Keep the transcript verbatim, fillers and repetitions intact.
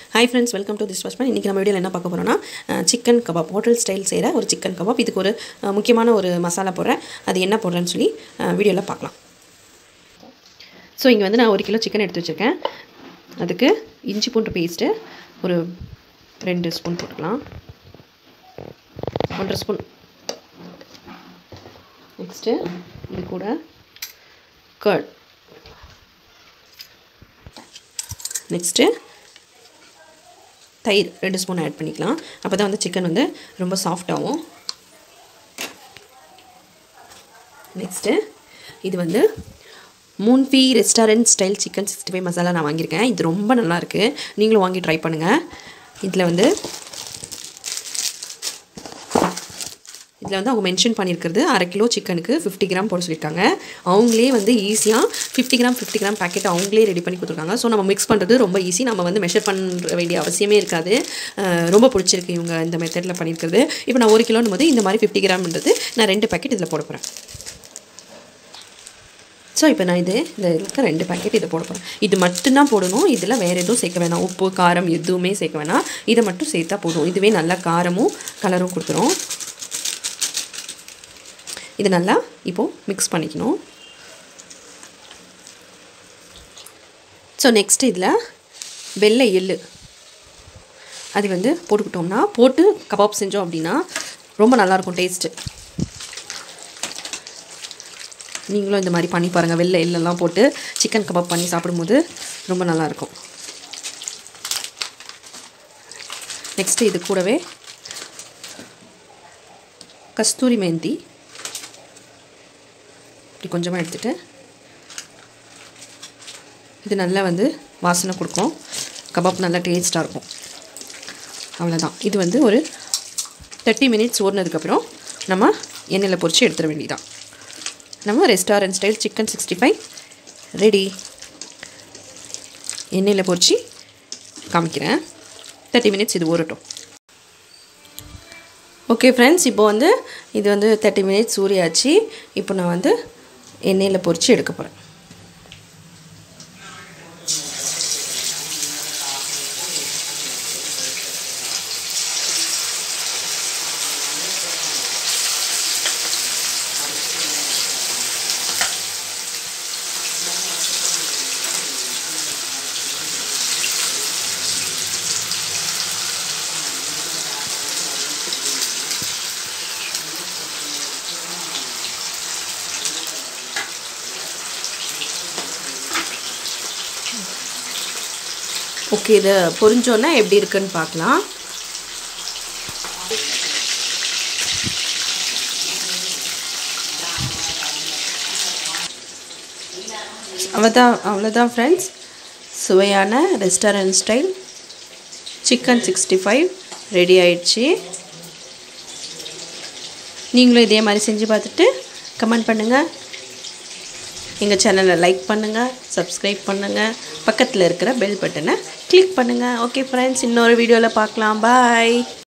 Hi friends, welcome to this first one. இன்னைக்கு நம்ம வீடியோல என்ன பார்க்க போறோம்னா chicken kebab ஹோட்டல் ஸ்டைல் செய்யற ஒரு chicken kebab. இதுக்கு ஒரு முக்கியமான ஒரு மசாலா போடுறேன். அது என்ன போடுறேன்னு சொல்லி வீடியோல பார்க்கலாம். சோ இங்க வந்து நான் ஒரு கிலோ chicken எடுத்து வச்சிருக்கேன். அதுக்கு இஞ்சி பூண்டு பேஸ்ட் ஒரு ரெண்டு ஸ்பூன் போட்டுக்கலாம். ஒன்றரை ஸ்பூன். நெக்ஸ்ட் இது கூட curd. நெக்ஸ்ட் தயிர் ரெண்டு ஸ்பூன் ஆட் பண்ணிக்கலாம். அப்பதான் வந்து chicken வந்து ரொம்ப சாஃப்ட் ஆகும். நெக்ஸ்ட் இது வந்து மூன்ஃபி restaurant style chicken sixty five masala நான் வாங்கியிருக்கேன். இது ரொம்ப நல்லா இருக்கு. நீங்களும் வாங்கி ட்ரை பண்ணுங்க. இதில் வந்து இதில் வந்து அவங்க மென்ஷன் பண்ணியிருக்கிறது அரை கிலோ சிக்கனுக்கு ஃபிஃப்டி கிராம் போட சொல்லியிருக்காங்க. அவங்களே வந்து ஈஸியாக fifty gram fifty gram packet அவங்களே ரெடி பண்ணி கொடுத்துருக்காங்க. ஸோ நம்ம மிக்ஸ் பண்ணுறது ரொம்ப ஈஸி. நம்ம வந்து மெஷர் பண்ண வேண்டிய அவசியமே இருக்காது. ரொம்ப பிடிச்சிருக்கு இவங்க இந்த மெத்தடில் பண்ணியிருக்கிறது. இப்போ நான் ஒரு கிலோன்னு போது இந்த மாதிரி ஃபிஃப்டி கிராம்ன்றது நான் ரெண்டு பேக்கெட் இதில் போட போகிறேன். ஸோ இப்போ நான் இது இந்த இருக்க ரெண்டு பேக்கெட் இதை போட போகிறேன். இது மட்டும்தான் போடணும். இதில் வேறு எதுவும் சேர்க்க வேணாம். உப்பு காரம் எதுவுமே சேர்க்க வேணாம். இதை மட்டும் சேர்த்தா போதும். இதுவே நல்லா காரமும் கலரும் கொடுத்துரும். இது நல்லா இப்போ மிக்ஸ் பண்ணிக்கணும். ஸோ நெக்ஸ்ட் இதில் வெள்ளை எள்ளு அது வந்து போட்டுக்கிட்டோம்னா போட்டு கபாப் செஞ்சோம் அப்படின்னா ரொம்ப நல்லாயிருக்கும் டேஸ்ட்டு. நீங்களும் இந்த மாதிரி பண்ணி பாருங்கள். வெள்ளை எள்ளெல்லாம் போட்டு சிக்கன் கபாப் பண்ணி சாப்பிடும்போது ரொம்ப நல்லாயிருக்கும். நெக்ஸ்ட்டு இது கூடவே கஸ்தூரி மெந்தி இப்படி கொஞ்சமாக எடுத்துகிட்டு இது நல்லா வந்து வாசனை கொடுக்கும். கபாப் நல்லா டேஸ்ட்டாக இருக்கும். அவ்வளோதான். இது வந்து ஒரு தேர்ட்டி மினிட்ஸ் ஓடினதுக்கப்புறம் நம்ம எண்ணெயில் பொரித்து எடுத்துட வேண்டியதான். நம்ம restaurant style chicken sixty five ready. எண்ணெயில் பொரித்து காமிக்கிறேன். தேர்ட்டி மினிட்ஸ் இது ஊறட்டும். ஓகே ஃப்ரெண்ட்ஸ், இப்போ வந்து இது வந்து தேர்ட்டி மினிட்ஸ் ஊறியாச்சு. இப்போ நான் வந்து எண்ணெயில் பொரித்து எடுக்க போகிறேன். ஓகே, இதை பொரிஞ்சோன்னா எப்படி இருக்குன்னு பார்க்கலாம். அவ்வளோதான் அவ்வளோதான் ஃப்ரெண்ட்ஸ், சுவையான restaurant style chicken sixty five ready ஆயிடுச்சு. நீங்களும் இதே மாதிரி செஞ்சு பார்த்துட்டு கமெண்ட் பண்ணுங்கள். எங்கள் சேனலை லைக் பண்ணுங்கள், சப்ஸ்கிரைப் பண்ணுங்கள், பக்கத்தில் இருக்கிற பெல் பட்டனை கிளிக் பண்ணுங்கள். ஓகே ஃப்ரெண்ட்ஸ், இன்னொரு வீடியோவில் பார்க்கலாம். பாய்.